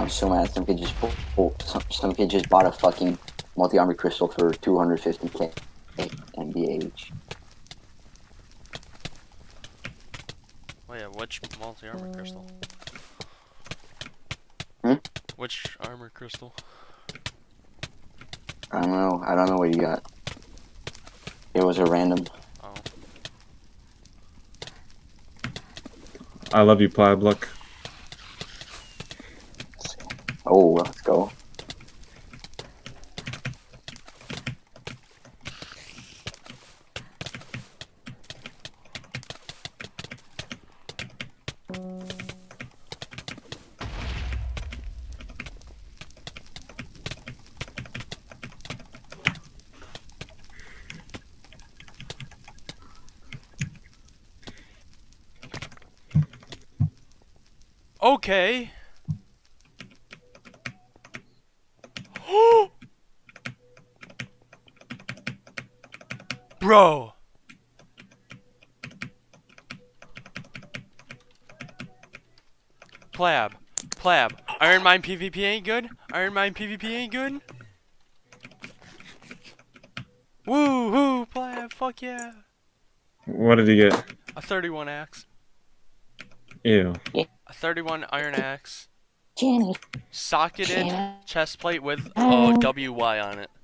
so mad. Some kid just bought a fucking multi-armor crystal for 250k MBH. Oh yeah, which multi-armor crystal? Hmm? Which armor crystal? I don't know. I don't know what you got. It was a random. Oh. I love you, Plab. Look. Oh, let's go. Okay. Bro. Plab. Iron Mine PvP ain't good? Iron Mine PvP ain't good? Woo hoo, Plab, fuck yeah. What did he get? A 31 axe. Ew. A 31 iron axe. Jenny. Socketed chest plate with OWY on it.